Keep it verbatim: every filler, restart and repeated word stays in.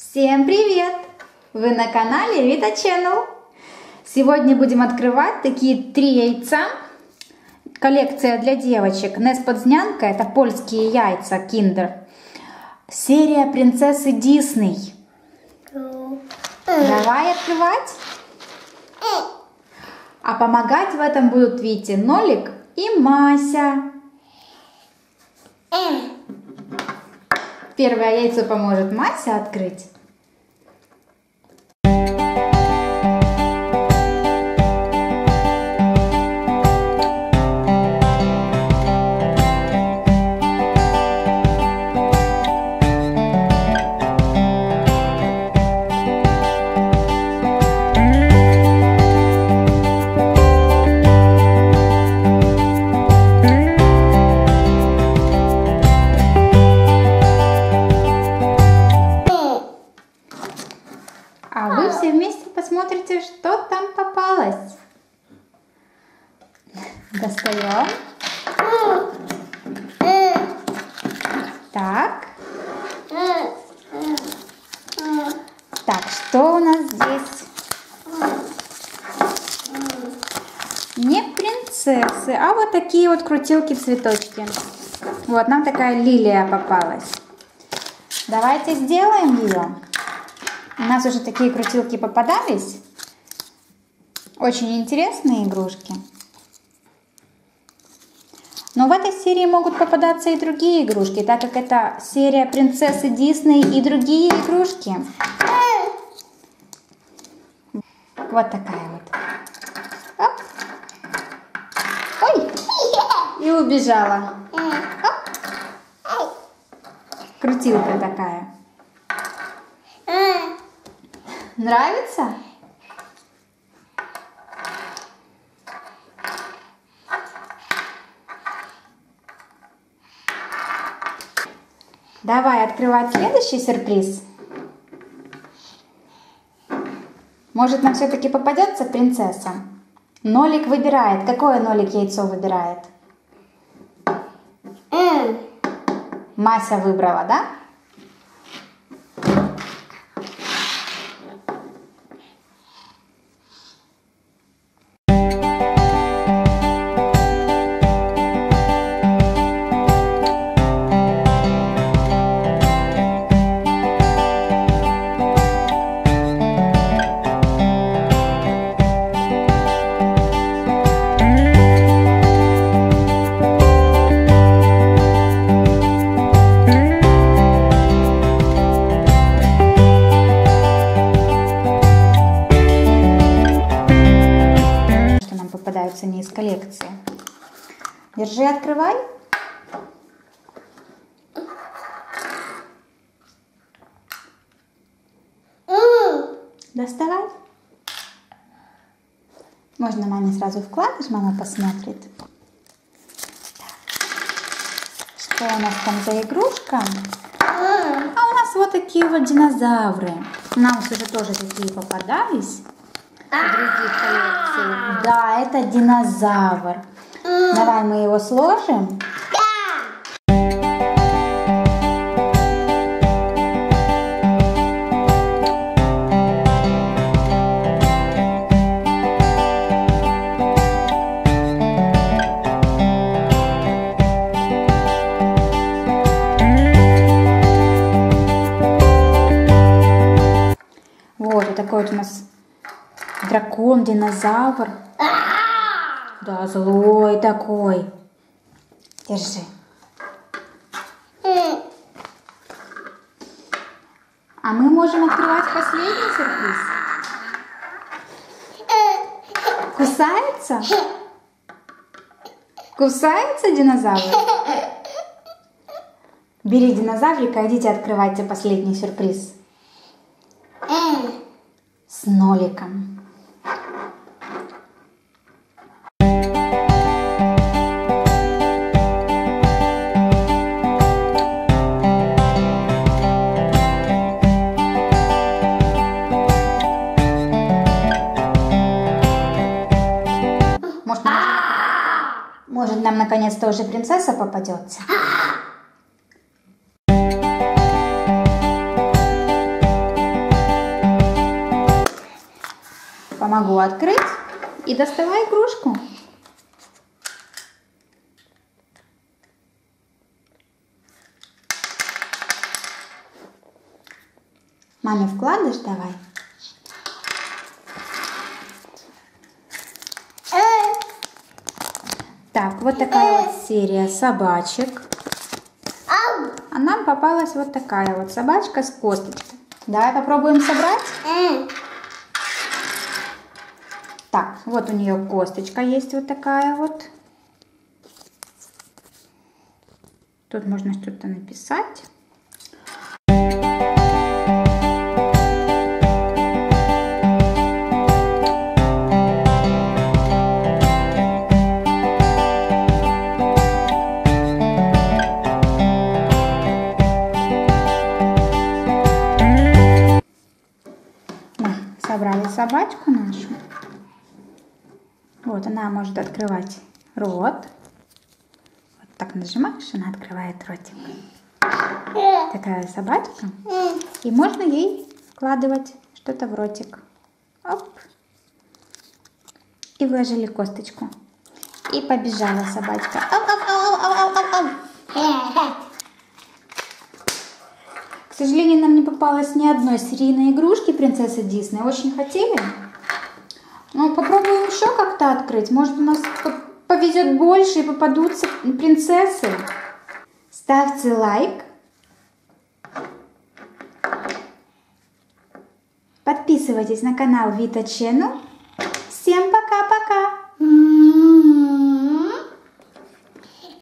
Всем привет! Вы на канале Vita Channel. Сегодня будем открывать такие три яйца. Коллекция для девочек. Несподзнянка, это польские яйца Kinder. Серия принцессы Дисней. Давай открывать. А помогать в этом будут Вите Нолик и Мася. Первое яйцо поможет Мася открыть. А вы все вместе посмотрите, что там попалось. Достаем. Так. Так, что у нас здесь? Не принцессы, а вот такие вот крутилки-цветочки. Вот, нам такая лилия попалась. Давайте сделаем ее. У нас уже такие крутилки попадались. Очень интересные игрушки. Но в этой серии могут попадаться и другие игрушки, так как это серия принцессы Дисней и другие игрушки. Вот такая вот. Оп. Ой! И убежала. Оп. Крутилка такая. Нравится? Давай открывать следующий сюрприз. Может, нам все-таки попадется принцесса? Нолик выбирает. Какое Нолик яйцо выбирает? Mm. Мася выбрала, да? Попадаются не из коллекции. Держи, открывай. Доставай. Можно маме сразу вкладывать, мама посмотрит. Так. Что у нас там за игрушка? А у нас вот такие вот динозавры. Нам уже тоже такие попадались. В других коллекциях. Да, это динозавр. Mm. Давай мы его сложим. Вот, вот такой вот у нас дракон, динозавр. Да, злой такой. Держи. А мы можем открывать последний сюрприз. Кусается? Кусается динозавр? Бери динозаврика, идите открывайте последний сюрприз. С Ноликом. Может, может, нам наконец-то уже принцесса попадется? помогу открыть. И доставай игрушку. Маме вкладыш давай. Так, вот такая вот серия собачек. А нам попалась вот такая вот собачка с косточкой. Давай попробуем собрать. Так, вот у нее косточка есть вот такая вот. Тут можно что-то написать. Собрали собачку нашу. Вот она может открывать рот. Вот так нажимаешь, она открывает ротик. Такая собачка. И можно ей вкладывать что-то в ротик. Оп. И вложили косточку. И побежала собачка. Ау, ау, ау, ау, ау, ау. К сожалению, нам не попалось ни одной серийной игрушки принцессы Дисней. Очень хотели. Ну, попробуем еще как-то открыть. Может, у нас повезет больше и попадутся принцессы. Ставьте лайк. Подписывайтесь на канал Vita Channel. Всем пока-пока.